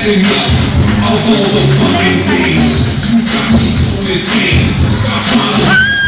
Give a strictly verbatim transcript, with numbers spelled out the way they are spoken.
stepping up of all the fucking days. You got me cold as hell. Stop trying to